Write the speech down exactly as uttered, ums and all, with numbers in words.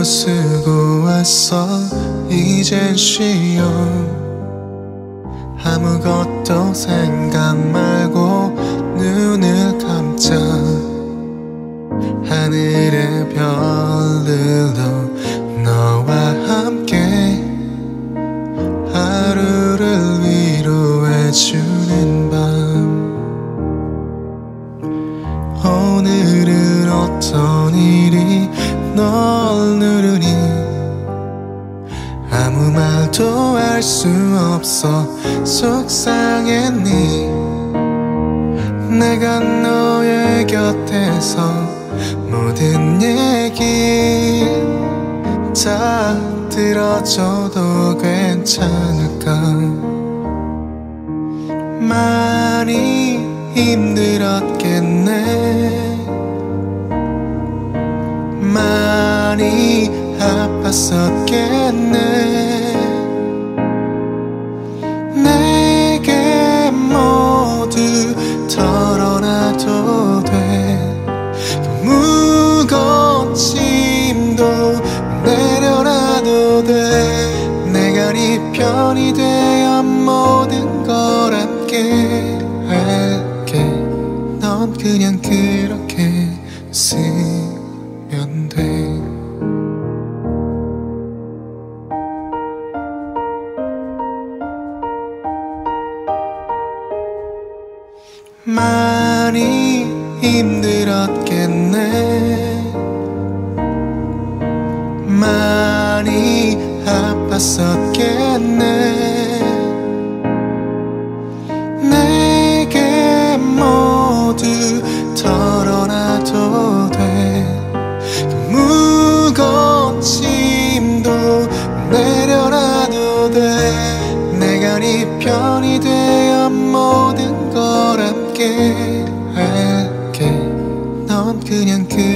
수고했어 이젠 쉬어 아무것도 생각 말고 눈을 감자 하늘의 별들로 너와 함께 하루를 위로해주는 밤 오늘은 어떤 일이 널 누르니 아무 말도 할 수 없어 속상했니 내가 너의 곁에서 모든 얘기 다 들어줘도 괜찮을까 많이 힘들었겠네 많이 아팠었겠네 내게 모두 털어놔도 돼 무거운 짐도 내려놔도 돼 내가 네 편이 되어 모든 걸 함께 할게 넌 그냥 그렇게 있으면 돼 많이 힘들었겠네 많이 아팠었겠네 내게 모두 털어놔도 돼 무거운 짐도 내려놔도 돼 내가 네 편이 되어 모든 걸 함께 할게 넌 그냥 그